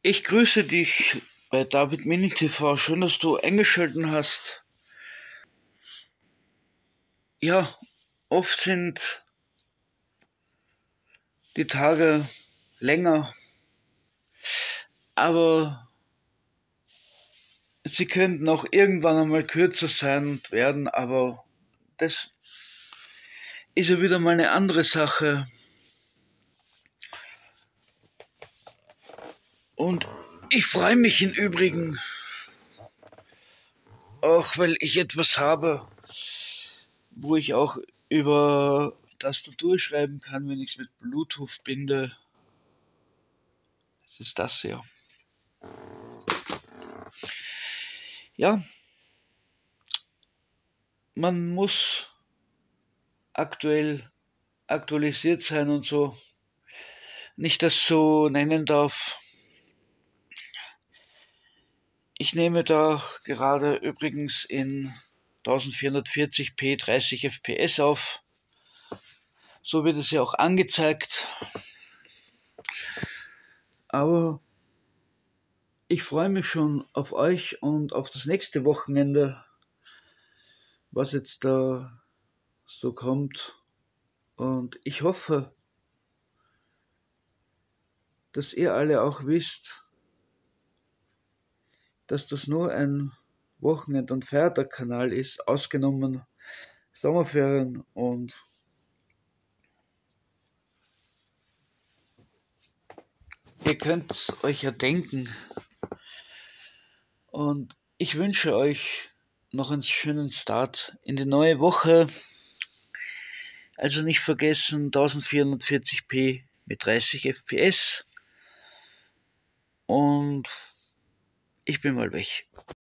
Ich grüße dich bei David Mini TV. Schön, dass du eingeschaltet hast. Ja, oft sind die Tage länger, aber sie könnten auch irgendwann einmal kürzer sein und werden, aber das ist ja wieder mal eine andere Sache. Und ich freue mich im Übrigen, auch weil ich etwas habe, wo ich auch über Tastatur schreiben kann, wenn ich es mit Bluetooth binde. Das ist das hier. Ja, man muss aktuell aktualisiert sein und so, nicht das so nennen darf. Ich nehme da gerade übrigens in 1440p 30 FPS auf. So wird es ja auch angezeigt. Aber ich freue mich schon auf euch und auf das nächste Wochenende, was jetzt da so kommt. Und ich hoffe, dass ihr alle auch wisst, dass das nur ein Wochenend- und Feiertagkanal ist, ausgenommen Sommerferien, und ihr könnt euch ja denken. Und ich wünsche euch noch einen schönen Start in die neue Woche. Also nicht vergessen, 1440p mit 30 FPS. Und ich bin mal weg.